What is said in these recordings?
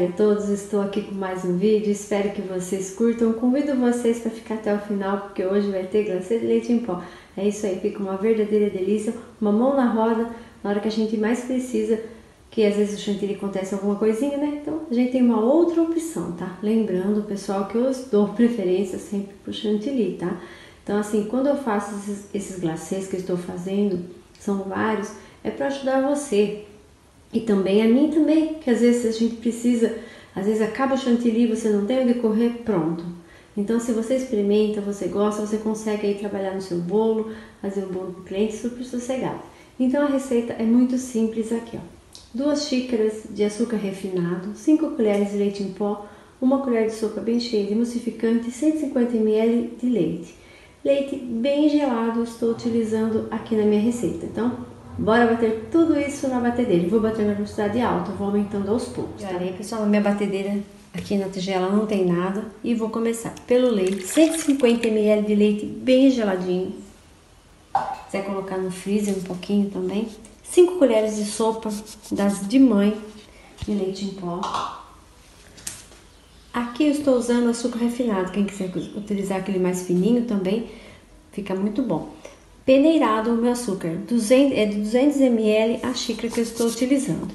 tarde a todos, estou aqui com mais um vídeo, espero que vocês curtam. Convido vocês para ficar até o final, porque hoje vai ter glacê de leite em pó. É isso aí, fica uma verdadeira delícia, uma mão na roda, na hora que a gente mais precisa, que às vezes o chantilly acontece alguma coisinha, né? Então a gente tem uma outra opção, tá? Lembrando, pessoal, que eu dou preferência sempre pro chantilly, tá? Então assim, quando eu faço esses glacês que eu estou fazendo, são vários, é para ajudar você. E também a mim também, que às vezes a gente precisa, às vezes acaba o chantilly, você não tem onde correr, pronto. Então se você experimenta, você gosta, você consegue aí trabalhar no seu bolo, fazer um bolo para o cliente super sossegado. Então a receita é muito simples aqui, ó. 2 xícaras de açúcar refinado, 5 colheres de leite em pó, 1 colher de sopa bem cheia de emulsificante e 150 ml de leite. Leite bem gelado estou utilizando aqui na minha receita, então bora bater tudo isso na batedeira. Vou bater na velocidade alta, vou aumentando aos poucos, tá? Aí, pessoal, a minha batedeira aqui na tigela não tem nada. E vou começar pelo leite, 150 ml de leite bem geladinho. Se quiser colocar no freezer um pouquinho também. 5 colheres de sopa das de mãe de leite em pó. Aqui eu estou usando açúcar refinado. Quem quiser utilizar aquele mais fininho também, fica muito bom. Peneirado o meu açúcar, é de 200 ml a xícara que eu estou utilizando.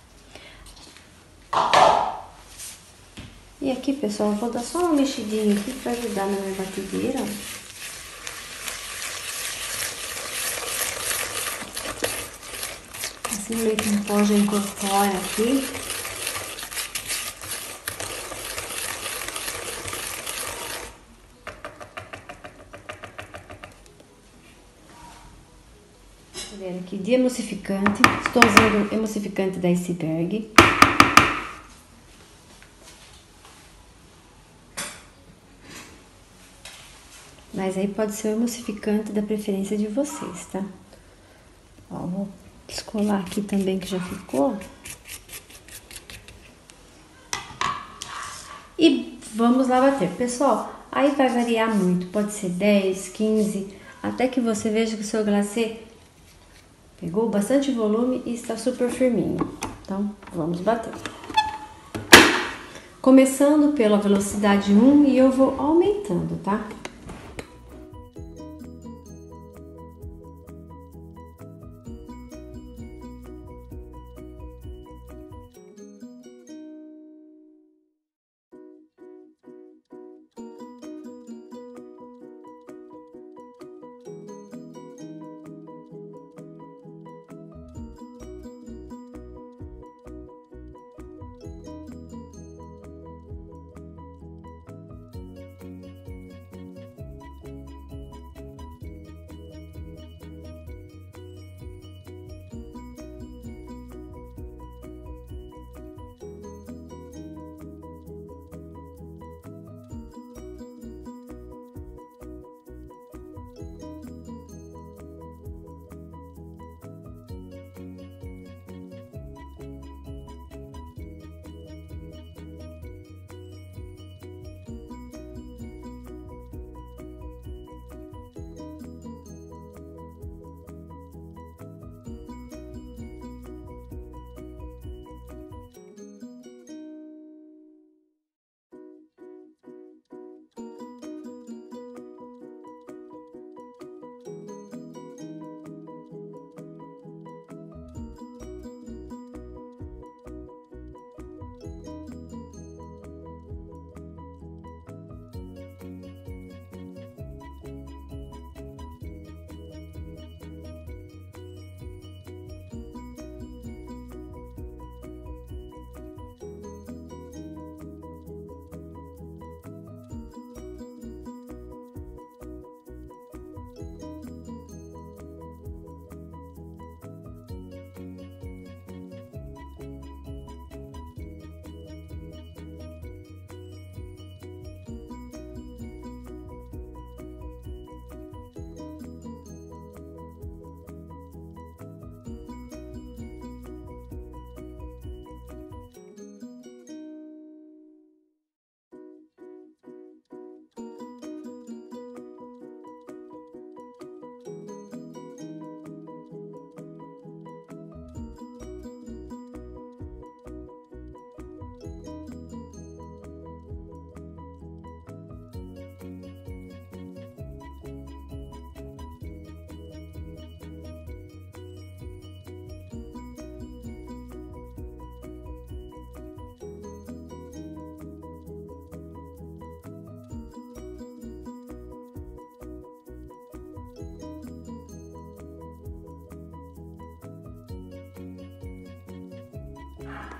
E aqui, pessoal, eu vou dar só uma mexidinha aqui para ajudar na minha batedeira. Assim o leite em pó já incorpora aqui. Aqui de emulsificante, estou usando emulsificante da Iceberg. Mas aí pode ser o emulsificante da preferência de vocês, tá? Ó, vou descolar aqui também que já ficou. E vamos lá bater. Pessoal, aí vai variar muito, pode ser 10, 15, até que você veja que o seu glacê pegou bastante volume e está super firminho. Então, vamos bater. Começando pela velocidade 1 e eu vou aumentando, tá?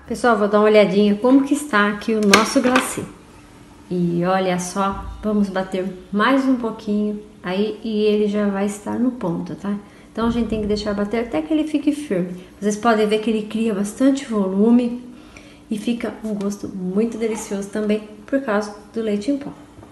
Pessoal, vou dar uma olhadinha como que está aqui o nosso glacê. E olha só, vamos bater mais um pouquinho aí e ele já vai estar no ponto, tá? Então a gente tem que deixar bater até que ele fique firme. Vocês podem ver que ele cria bastante volume e fica um gosto muito delicioso também por causa do leite em pó.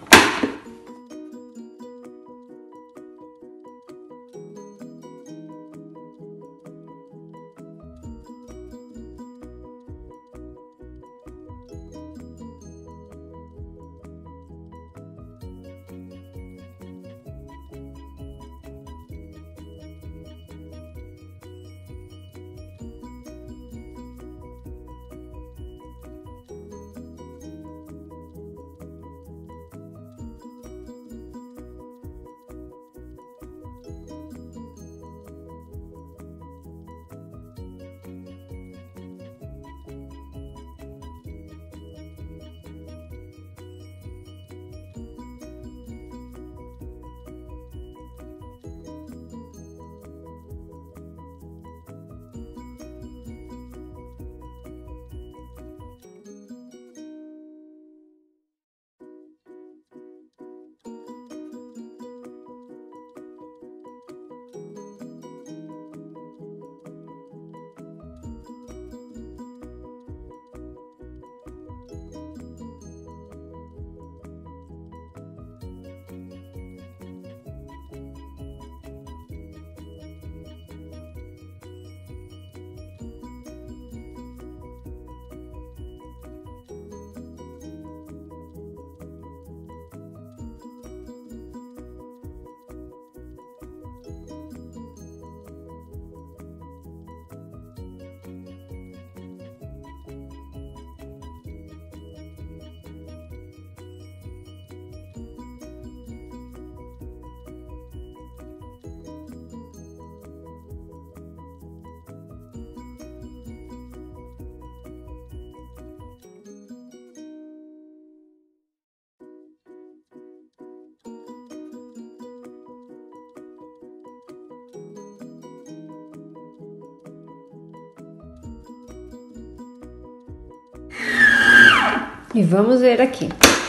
E vamos ver aqui.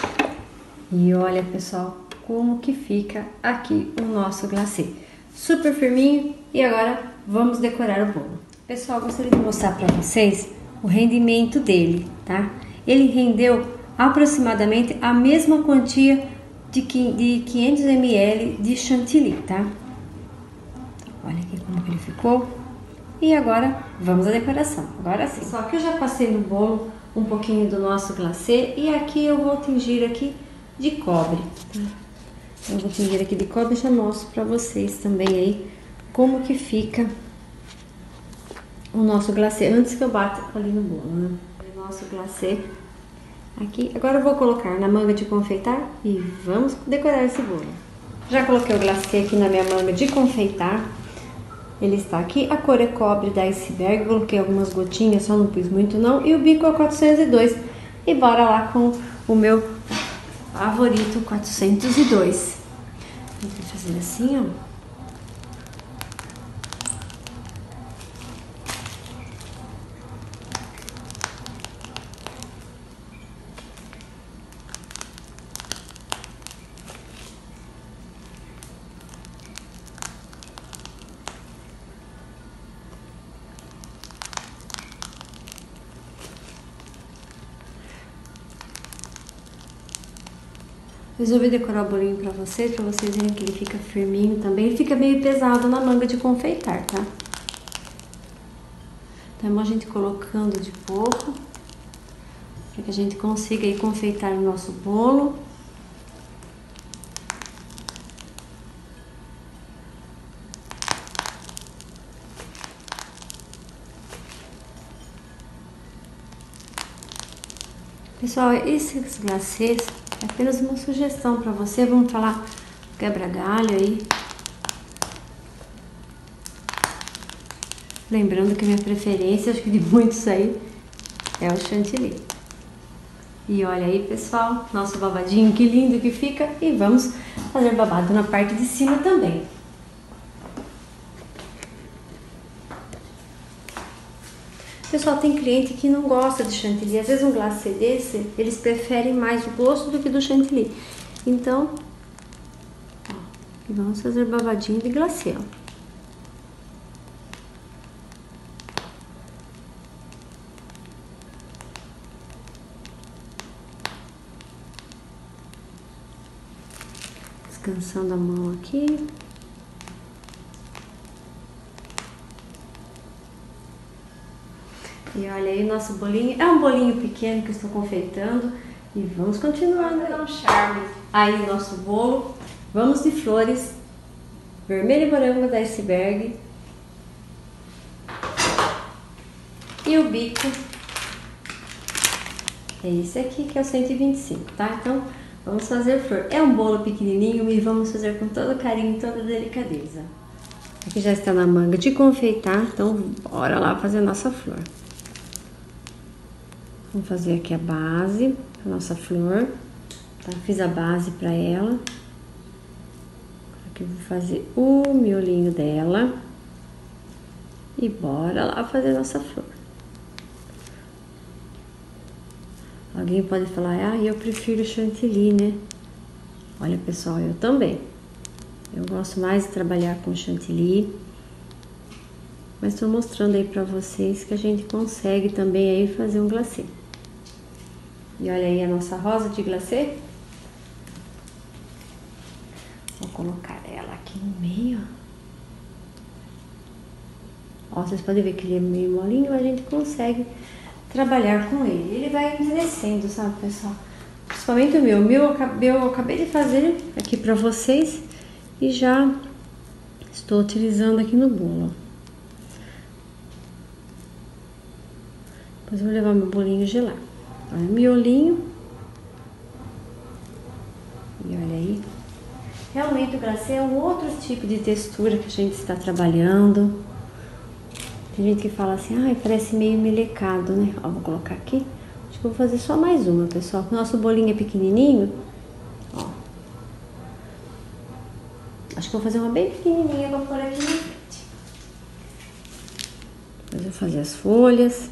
E olha, pessoal, como que fica aqui o nosso glacê. Super firminho. E agora vamos decorar o bolo. Pessoal, gostaria de mostrar para vocês o rendimento dele, tá? Ele rendeu aproximadamente a mesma quantia de 500 ml de chantilly, tá? Olha aqui como que ele ficou. E agora vamos à decoração. Agora sim. Só que eu já passei no bolo um pouquinho do nosso glacê e aqui eu vou tingir aqui de cobre, tá? Eu vou tingir aqui de cobre e já mostro para vocês também aí como que fica o nosso glacê antes que eu bata ali no bolo, né? O nosso glacê aqui. Agora eu vou colocar na manga de confeitar e vamos decorar esse bolo. Já coloquei o glacê aqui na minha manga de confeitar. Ele está aqui, a cor é cobre da Iceberg, coloquei algumas gotinhas, só não pus muito não, e o bico é 402. E bora lá com o meu favorito 402. Vou fazer assim, ó. Resolvi decorar o bolinho pra vocês verem que ele fica firminho também. Ele fica meio pesado na manga de confeitar, tá? Então é bom a gente colocando de pouco, para que a gente consiga aí confeitar o nosso bolo. Pessoal, esses glacês é apenas uma sugestão para você. Vamos falar quebra-galho aí. Lembrando que minha preferência, acho que de muitos aí, é o chantilly. E olha aí, pessoal, nosso babadinho, que lindo que fica. E vamos fazer babado na parte de cima também. Pessoal, tem cliente que não gosta de chantilly. Às vezes um glacê desse, eles preferem mais o gosto do que do chantilly. Então, ó, vamos fazer babadinho de glacê, ó. Descansando a mão aqui. E olha aí o nosso bolinho. É um bolinho pequeno que eu estou confeitando. E vamos continuar, né? Dar um charme aí no nosso bolo. Vamos de flores. Vermelho e morango da iceberg. E o bico. É esse aqui que é o 125, tá? Então, vamos fazer flor. É um bolo pequenininho e vamos fazer com todo carinho e toda delicadeza. Aqui já está na manga de confeitar, então bora lá fazer a nossa flor. Vamos fazer aqui a base da nossa flor, tá? Fiz a base para ela. Aqui eu vou fazer o miolinho dela. E bora lá fazer a nossa flor. Alguém pode falar, ah, eu prefiro chantilly, né? Olha, pessoal, eu também. Eu gosto mais de trabalhar com chantilly. Mas estou mostrando aí pra vocês que a gente consegue também aí fazer um glacê. E olha aí a nossa rosa de glacê. Vou colocar ela aqui no meio. Ó, vocês podem ver que ele é meio molinho, mas a gente consegue trabalhar com ele. Ele vai envelhecendo, sabe, pessoal? Principalmente o meu. O meu eu acabei de fazer aqui pra vocês e já estou utilizando aqui no bolo. Depois eu vou levar meu bolinho gelar. Olha, miolinho. E olha aí. Realmente o glacê é um outro tipo de textura que a gente está trabalhando. Tem gente que fala assim, ai, parece meio melecado, né? Ó, vou colocar aqui. Acho que eu vou fazer só mais uma, pessoal. O nosso bolinho é pequenininho. Ó. Acho que eu vou fazer uma bem pequenininha pra pôr aqui na frente. Depois eu vou fazer as folhas.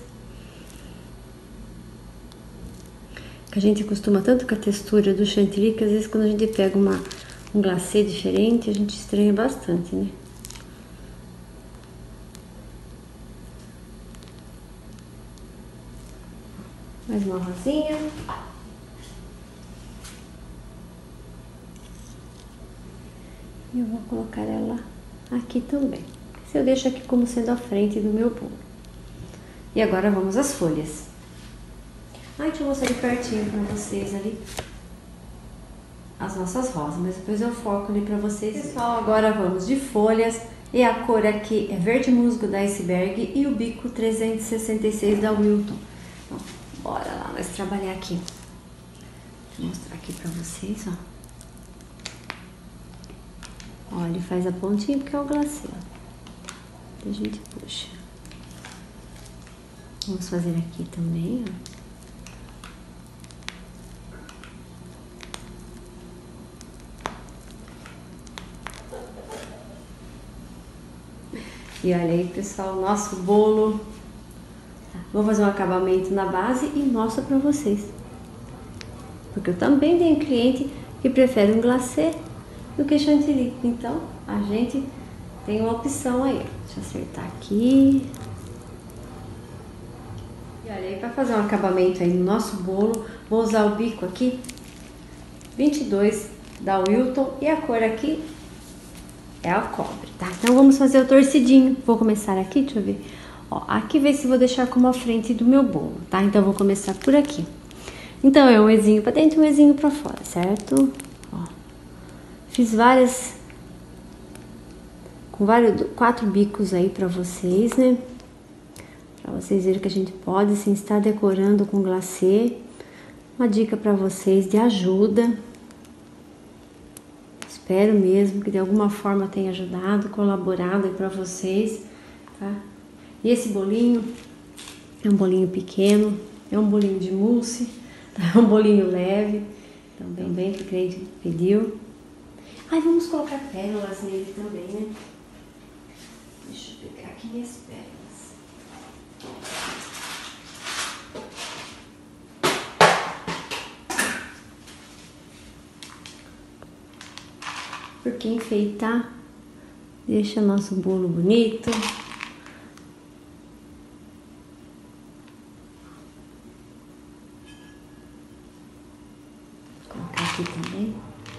Que a gente acostuma tanto com a textura do chantilly que às vezes quando a gente pega um glacê diferente, a gente estranha bastante, né? Mais uma rosinha. E eu vou colocar ela aqui também. Se eu deixo aqui como sendo a frente do meu bolo. E agora vamos às folhas. Ai, deixa eu mostrar de pertinho pra vocês ali. As nossas rosas, mas depois eu foco ali pra vocês. Pessoal, agora vamos de folhas. E a cor aqui é verde musgo da iceberg e o bico 366 da Wilton. Então, bora lá, nós trabalhar aqui. Deixa eu mostrar aqui pra vocês, ó. Ó, ele faz a pontinha porque é o glacê, ó. A gente puxa. Vamos fazer aqui também, ó. E olha aí, pessoal, o nosso bolo. Vou fazer um acabamento na base e mostro pra vocês. Porque eu também tenho cliente que prefere um glacê do que chantilly. Então, a gente tem uma opção aí. Deixa eu acertar aqui. E olha aí, pra fazer um acabamento aí no nosso bolo, vou usar o bico aqui, 22 da Wilton, e a cor aqui é o cobre, tá? Então vamos fazer o torcidinho. Vou começar aqui, deixa eu ver. Ó, aqui ver se vou deixar como a frente do meu bolo, tá? Então vou começar por aqui. Então é um ezinho pra dentro e um ezinho pra fora, certo? Ó, fiz quatro bicos aí pra vocês, né? Pra vocês verem que a gente pode sim estar decorando com glacê. Uma dica pra vocês de ajuda. Espero mesmo que de alguma forma tenha ajudado, colaborado aí pra vocês, tá? E esse bolinho é um bolinho pequeno, é um bolinho de mousse, tá? É um bolinho leve, também que o cliente pediu. Ai, vamos colocar pérolas nele também, né? Deixa eu pegar aqui minhas pérolas. porque enfeitar deixa nosso bolo bonito. Vou colocar aqui também.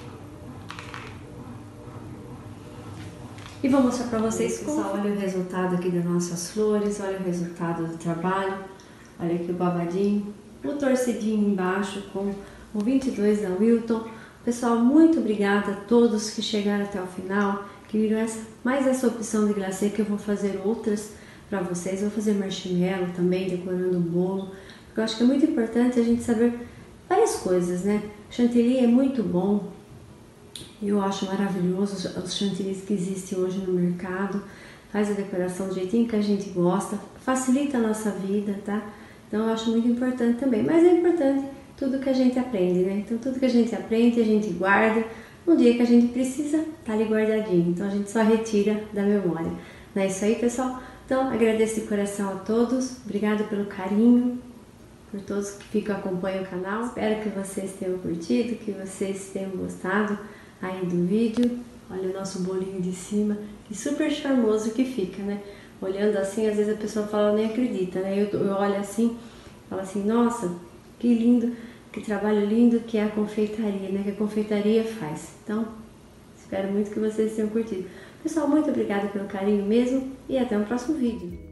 E vou mostrar para vocês, pessoal, olha o resultado aqui das nossas flores, olha o resultado do trabalho. Olha aqui o babadinho, o torcidinho embaixo com o 22 da Wilton. Pessoal, muito obrigada a todos que chegaram até o final, que viram mais essa opção de glacê, que eu vou fazer outras para vocês. Eu vou fazer marshmallow também, decorando o bolo, porque eu acho que é muito importante a gente saber várias coisas, né? Chantilly é muito bom, eu acho maravilhoso os chantilly que existem hoje no mercado. Faz a decoração do jeitinho que a gente gosta, facilita a nossa vida, tá? Então eu acho muito importante também, mas é importante tudo que a gente aprende, né? Então tudo que a gente aprende, a gente guarda, no dia que a gente precisa, tá ali guardadinho, então a gente só retira da memória. Não é isso aí, pessoal? Então agradeço de coração a todos, obrigado pelo carinho, por todos que ficam acompanhando o canal. Espero que vocês tenham curtido, que vocês tenham gostado aí do vídeo. Olha o nosso bolinho de cima, que super charmoso que fica, né? Olhando assim, às vezes a pessoa fala, nem acredita, né? Eu olho assim, falo assim, nossa, que lindo, que trabalho lindo que é a confeitaria, né? Que a confeitaria faz. Então, espero muito que vocês tenham curtido. Pessoal, muito obrigada pelo carinho mesmo e até o próximo vídeo.